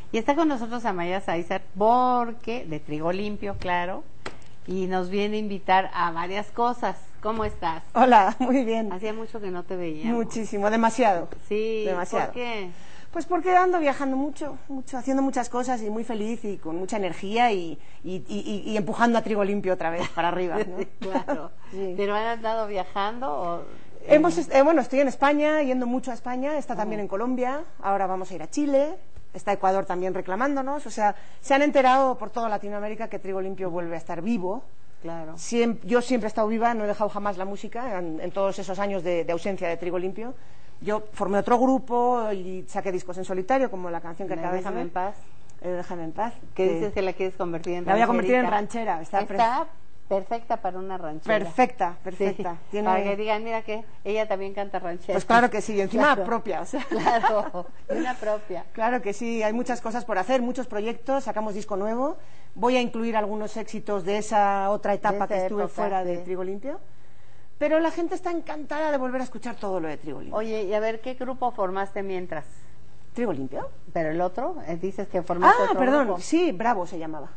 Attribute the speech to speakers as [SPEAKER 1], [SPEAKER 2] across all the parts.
[SPEAKER 1] Y está con nosotros Amaya Sáizar, porque de Trigo Limpio, claro, y nos viene a invitar a varias cosas. ¿Cómo estás?
[SPEAKER 2] Hola, muy bien.
[SPEAKER 1] Hacía mucho que no te veía.
[SPEAKER 2] Muchísimo, demasiado.
[SPEAKER 1] Sí,
[SPEAKER 2] demasiado.
[SPEAKER 1] ¿Por qué?
[SPEAKER 2] Pues porque ando viajando mucho, haciendo muchas cosas y muy feliz y con mucha energía y empujando a Trigo Limpio otra vez para arriba, ¿no?
[SPEAKER 1] Claro. Sí. ¿Pero han andado viajando o...?
[SPEAKER 2] Bueno, estoy en España, yendo mucho a España, está también en Colombia, ahora vamos a ir a Chile, está Ecuador también reclamándonos, o sea, se han enterado por toda Latinoamérica que Trigo Limpio vuelve a estar vivo.
[SPEAKER 1] Claro.
[SPEAKER 2] Yo siempre he estado viva, no he dejado jamás la música en todos esos años de ausencia de Trigo Limpio. Yo formé otro grupo y saqué discos en solitario, como la canción que acabas de
[SPEAKER 1] Déjame en paz.
[SPEAKER 2] Déjame en paz.
[SPEAKER 1] ¿Qué dices que la quieres convertir en rancherita?
[SPEAKER 2] La voy a convertir en ranchera.
[SPEAKER 1] Está perfecta para una ranchera.
[SPEAKER 2] Perfecta.
[SPEAKER 1] Sí, para que digan, mira que ella también canta ranchera.
[SPEAKER 2] Pues claro que sí, y encima
[SPEAKER 1] claro,
[SPEAKER 2] propia. O sea.
[SPEAKER 1] Claro, una propia.
[SPEAKER 2] Claro que sí, hay muchas cosas por hacer, muchos proyectos, sacamos disco nuevo. Voy a incluir algunos éxitos de esa otra etapa que estuve fuera de Trigo Limpio. Pero la gente está encantada de volver a escuchar todo lo de Trigo Limpio.
[SPEAKER 1] Oye, y a ver, ¿qué grupo formaste mientras?
[SPEAKER 2] ¿Trigo Limpio?
[SPEAKER 1] ¿Pero el otro? Dices que formaste otro
[SPEAKER 2] perdón,
[SPEAKER 1] grupo.
[SPEAKER 2] Sí, Bravo se llamaba.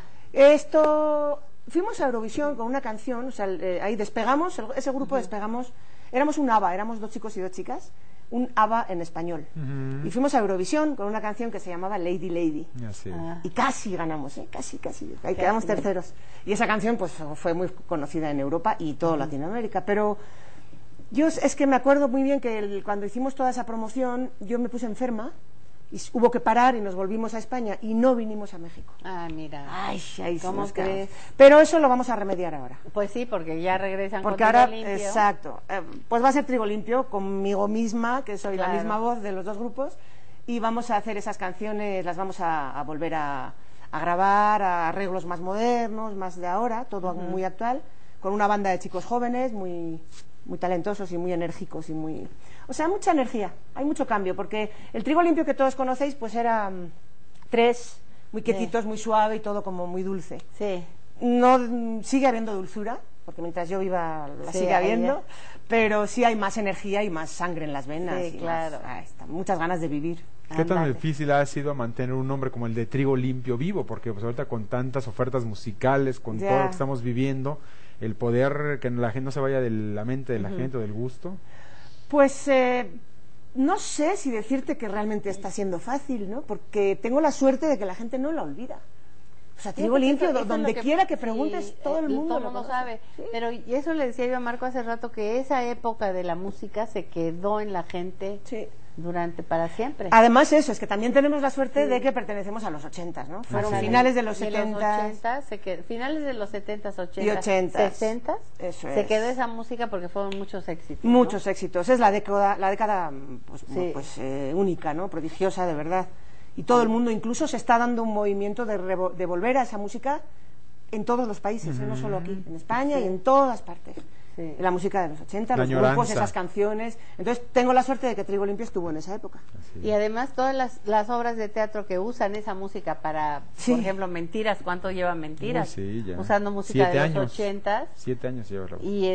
[SPEAKER 2] Fuimos a Eurovisión con una canción, o sea, ahí despegamos, ese grupo despegamos, éramos un ABBA, éramos 2 chicos y 2 chicas, un ABBA en español. Y fuimos a Eurovisión con una canción que se llamaba Lady Lady. Y casi ganamos, casi. Ahí quedamos terceros. Y esa canción pues fue muy conocida en Europa y toda Latinoamérica. Pero yo es que me acuerdo muy bien que cuando hicimos toda esa promoción, yo me puse enferma. Y hubo que parar y nos volvimos a España y no vinimos a México.
[SPEAKER 1] Ah, mira.
[SPEAKER 2] Ay,
[SPEAKER 1] ¿Cómo crees?
[SPEAKER 2] Pero eso lo vamos a remediar ahora.
[SPEAKER 1] Pues sí, porque ya regresan
[SPEAKER 2] porque
[SPEAKER 1] con
[SPEAKER 2] ahora,
[SPEAKER 1] Trigo Limpio.
[SPEAKER 2] Exacto. Pues va a ser Trigo Limpio conmigo misma, que soy la misma voz de los 2 grupos, y vamos a hacer esas canciones, las vamos a volver a grabar, a arreglos más modernos, más de ahora, todo muy actual, con una banda de chicos jóvenes, muy talentosos y muy enérgicos y muy... O sea, mucha energía, hay mucho cambio, porque el Trigo Limpio que todos conocéis, pues era 3, muy quietitos, muy suave y todo como muy dulce.
[SPEAKER 1] Sí.
[SPEAKER 2] No, sigue habiendo dulzura, porque mientras yo viva la sigue habiendo, pero sí hay más energía y más sangre en las venas.
[SPEAKER 1] Sí, claro.
[SPEAKER 2] Muchas ganas de vivir.
[SPEAKER 3] ¿Qué tan difícil ha sido mantener un nombre como el de Trigo Limpio vivo? Porque pues ahorita con tantas ofertas musicales, con todo lo que estamos viviendo, el poder que la gente no se vaya de la mente de la gente o del gusto.
[SPEAKER 2] Pues no sé si decirte que realmente está siendo fácil, ¿no? Porque tengo la suerte de que la gente no la olvida. O sea, Trigo Limpio, donde quiera que preguntes, todo el mundo lo
[SPEAKER 1] sabe.
[SPEAKER 2] ¿Sí?
[SPEAKER 1] Pero y eso le decía yo a Marco hace rato, que esa época de la música se quedó en la gente para siempre.
[SPEAKER 2] Además eso, es que también tenemos la suerte de que pertenecemos a los 80, ¿no? Fueron finales de los 70.
[SPEAKER 1] Finales de los 70, 80
[SPEAKER 2] y 80.
[SPEAKER 1] 60. Se quedó esa música porque fueron muchos éxitos.
[SPEAKER 2] Muchos éxitos. Es la década única, ¿no? Prodigiosa, de verdad. Y todo el mundo incluso se está dando un movimiento de volver a esa música en todos los países, no solo aquí, en España y en todas partes. La música de los 80, los grupos, esas canciones. Entonces tengo la suerte de que Trigo Limpio estuvo en esa época.
[SPEAKER 1] Y además todas las obras de teatro que usan esa música para, por ejemplo, Mentiras, ¿cuánto lleva Mentiras? Usando música de los 80.
[SPEAKER 3] 7 años lleva.
[SPEAKER 1] Y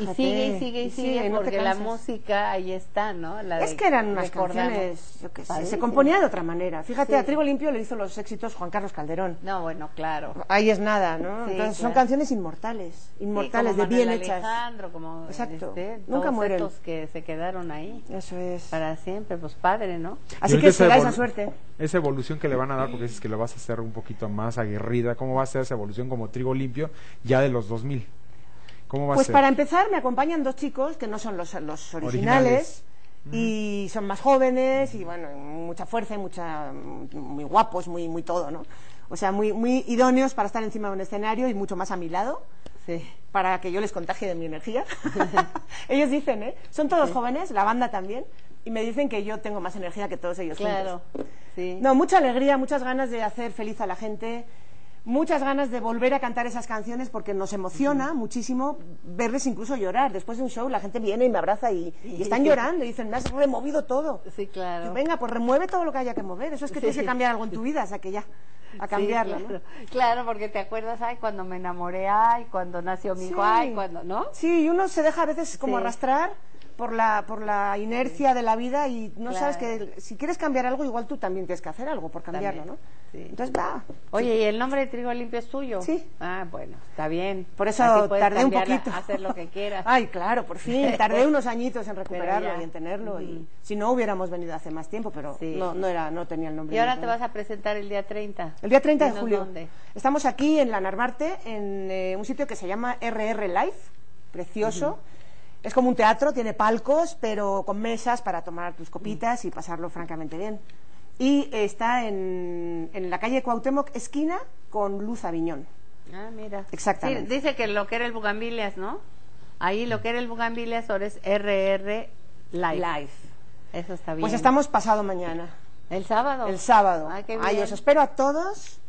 [SPEAKER 1] sigue porque la música ahí está, ¿no?
[SPEAKER 2] Es que eran unas canciones, yo qué sé, se componía de otra manera. Fíjate, a Trigo Limpio le hizo los éxitos Juan Carlos Calderón.
[SPEAKER 1] No, bueno, claro.
[SPEAKER 2] Ahí es nada, ¿no? Entonces son canciones inmortales, de bien hechas.
[SPEAKER 1] Como
[SPEAKER 2] exacto, nunca mueren.
[SPEAKER 1] Estos que se quedaron ahí.
[SPEAKER 2] Eso es.
[SPEAKER 1] Para siempre, pues padre, ¿no?
[SPEAKER 2] Así que será esa suerte.
[SPEAKER 3] Esa evolución que le van a dar, porque dices que lo vas a hacer un poquito más aguerrida, ¿cómo va a ser esa evolución como Trigo Limpio ya de los 2000? ¿Cómo va a ser?
[SPEAKER 2] Pues para empezar me acompañan 2 chicos que no son los originales. Y son más jóvenes y bueno, mucha fuerza y muy guapos, muy todo, ¿no? O sea, muy idóneos para estar encima de un escenario y mucho más a mi lado. Para que yo les contagie de mi energía. Ellos dicen, son todos jóvenes, la banda también, y me dicen que yo tengo más energía que todos ellos juntos. No, mucha alegría, muchas ganas de hacer feliz a la gente, muchas ganas de volver a cantar esas canciones porque nos emociona muchísimo verles incluso llorar. Después de un show la gente viene y me abraza y están llorando y dicen, me has removido todo.
[SPEAKER 1] Sí, claro.
[SPEAKER 2] Y venga, pues remueve todo lo que haya que mover, eso es que tienes que cambiar algo en tu vida, o sea que ya... a cambiarla,
[SPEAKER 1] claro.
[SPEAKER 2] ¿no?
[SPEAKER 1] Claro, porque te acuerdas, cuando me enamoré, cuando nació mi hijo, cuando, ¿no?
[SPEAKER 2] Sí, y uno se deja a veces como arrastrar por la inercia de la vida y no sabes que si quieres cambiar algo, igual tú también tienes que hacer algo por cambiarlo, ¿no? Sí. Entonces, va.
[SPEAKER 1] Oye, ¿y el nombre de Trigo Limpio es tuyo?
[SPEAKER 2] Sí.
[SPEAKER 1] Ah, bueno, está bien.
[SPEAKER 2] Por eso tardé un poquito.
[SPEAKER 1] Hacer lo que quieras.
[SPEAKER 2] Ay, claro, por fin. Tardé unos añitos en recuperarlo y en tenerlo. Y si no, hubiéramos venido hace más tiempo, pero no tenía el nombre.
[SPEAKER 1] ¿Y ahora te vas a presentar el día 30?
[SPEAKER 2] El día 30 de julio.
[SPEAKER 1] ¿Dónde?
[SPEAKER 2] Estamos aquí en la Narvarte, en un sitio que se llama RR Live, precioso. Es como un teatro, tiene palcos, pero con mesas para tomar tus copitas y pasarlo francamente bien. Y está en la calle Cuauhtémoc, esquina con Luz Aviñón.
[SPEAKER 1] Ah, mira.
[SPEAKER 2] Exactamente.
[SPEAKER 1] Sí, dice que lo que era el Bugambilias, ¿no? Ahí lo que era el Bugambilias ahora es RR Live. Eso está bien.
[SPEAKER 2] Pues estamos pasado mañana.
[SPEAKER 1] ¿El sábado?
[SPEAKER 2] El sábado.
[SPEAKER 1] Ay, qué bien.
[SPEAKER 2] Ay, os espero a todos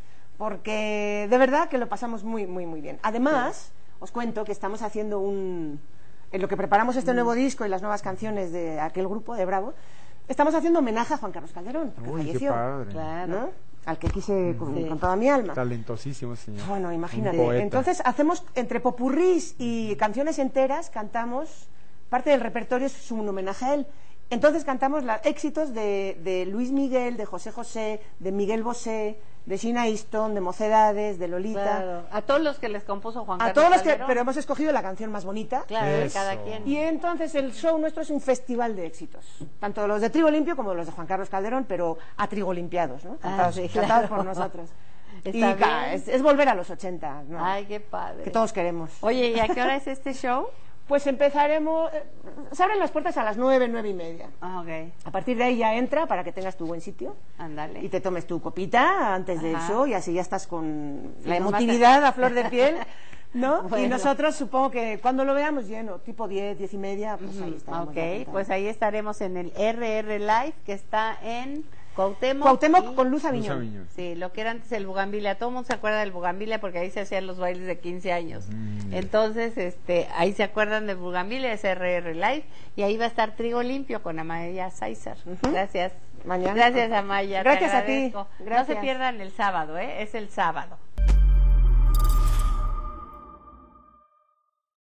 [SPEAKER 2] porque de verdad que lo pasamos muy, muy, muy bien. Además, os cuento que estamos haciendo en lo que preparamos este nuevo disco y las nuevas canciones de aquel grupo de Bravo, estamos haciendo homenaje a Juan Carlos Calderón, que falleció.
[SPEAKER 3] Qué padre.
[SPEAKER 1] Claro.
[SPEAKER 2] ¿No? Al que quise con toda mi alma.
[SPEAKER 3] Talentosísimo señor.
[SPEAKER 2] Bueno, imagínate. Entonces hacemos, entre popurrís y canciones enteras, cantamos, parte del repertorio es un homenaje a él. Entonces cantamos los éxitos de Luis Miguel, de José José, de Miguel Bosé, de Sheena Easton, de Mocedades, de Lolita.
[SPEAKER 1] Claro. A todos los que les compuso Juan Carlos.
[SPEAKER 2] A todos los
[SPEAKER 1] Calderón.
[SPEAKER 2] pero hemos escogido la canción más bonita.
[SPEAKER 1] Claro, de cada quien.
[SPEAKER 2] Y entonces el show nuestro es un festival de éxitos. Tanto los de Trigo Limpio como los de Juan Carlos Calderón, pero a trigo limpiados, ¿no? Cantados por nosotros. Y es volver a los 80, ¿no?
[SPEAKER 1] Ay, qué padre.
[SPEAKER 2] Que todos queremos.
[SPEAKER 1] Oye, ¿y a qué hora es este show?
[SPEAKER 2] Pues empezaremos, se abren las puertas a las 9:30.
[SPEAKER 1] Ah, ok.
[SPEAKER 2] A partir de ahí ya entra para que tengas tu buen sitio.
[SPEAKER 1] Ándale.
[SPEAKER 2] Y te tomes tu copita antes del show y así ya estás con la emotividad a flor de piel, ¿no? Bueno. Y nosotros supongo que cuando lo veamos lleno, tipo 10:30, pues ahí estaremos.
[SPEAKER 1] Ok, pues ahí estaremos en el RR Live que está en
[SPEAKER 2] Cuauhtémoc con Luz Aviñón.
[SPEAKER 1] Sí, lo que era antes el Bugambilia. Todo el mundo se acuerda del Bugambilia porque ahí se hacían los bailes de 15 años. Entonces, ahí se acuerdan del Bugambilia, es RR Live, y ahí va a estar Trigo Limpio con Amaya Sáizar. Gracias.
[SPEAKER 2] Mañana.
[SPEAKER 1] Gracias, Amaya.
[SPEAKER 2] Gracias a ti.
[SPEAKER 1] Gracias. No se pierdan el sábado, es el sábado.